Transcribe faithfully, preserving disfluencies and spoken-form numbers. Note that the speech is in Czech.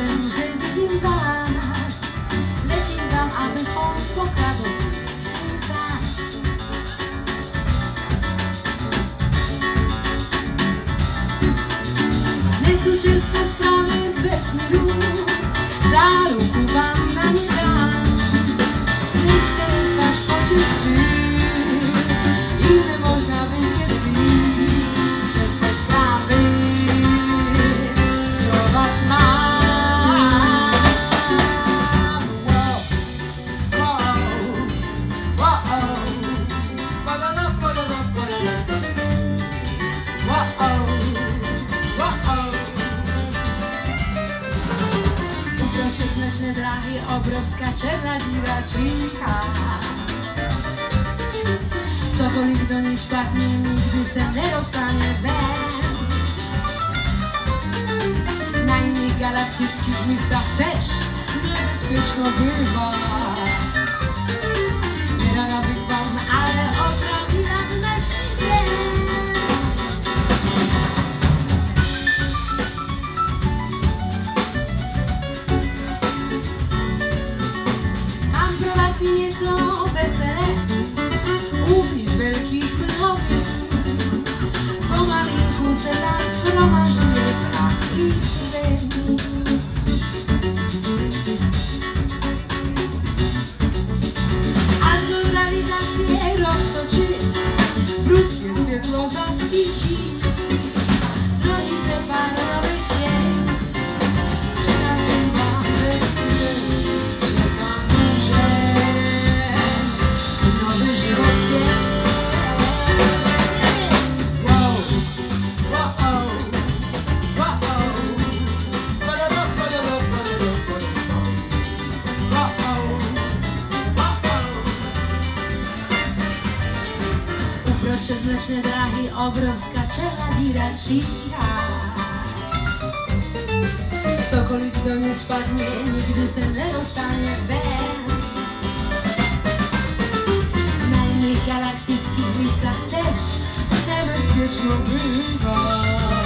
wiem, że widzim was. Leci wam, aby pomóc pokradu swój sas. Nieslučerstvé sprawy z vesmíru, záruku vám na ně dám. Některý z vás potěší, jiné možná vyděsí, že své zprávy pro vás mám. Wow, wow, wow, wow, wow. Uprostřed mlečné dráhy obrovská černá díra číhá. Cokoliv do ní špatně, nikdy se nedostane ven. Na jiných galaktických místech tež nebezpečno bývá. Nerada bych vám ale otravila dnešní den. Mám pro vás i něco veselé, uvnitř velkých mlhovin. Pomalinku se tam shromažďuje prach i plyn. Až do gravitace roztočí, prudké světlo zasvíčí. Zrodí se pár nových hvězd, přináším vám hvězd, že tam může nový život jet. Wow, wow, wow, uprostřed mlečné dráhy obrovská černá díra číhá. Cokoliv do ní spadne, nikdy se nedostane ven. Na jiných galaktických místech tež nebezpečno bývá.